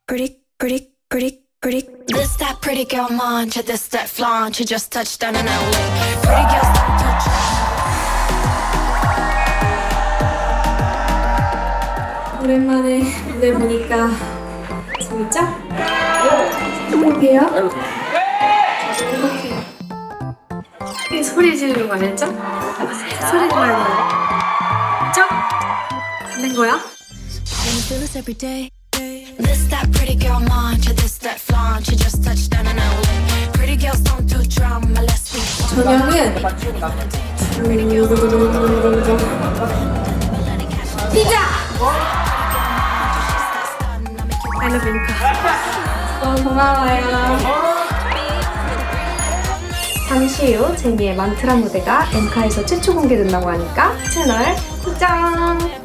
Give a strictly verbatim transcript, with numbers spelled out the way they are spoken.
pretty, pretty, pretty, pretty. This that pretty girl mantra, this that flaunt. You just touched down in L A. Pretty girls don't touch. 오랜만에 무대 보니까 재밌죠? 행복해요? 저도 행복해요. 소리 지르는 거 알죠? 소리 말고 알죠? 안 된 거야? This that pretty girl mantra, this that flaunt. You just touched down in L A. Pretty girls don't do drama, let's be. 저녁은 피자! I love 엠카. 너무 고마워요. 잠시 후 제니의 만트라 무대가 엠카에서 최초 공개된다고 하니까 채널 고정!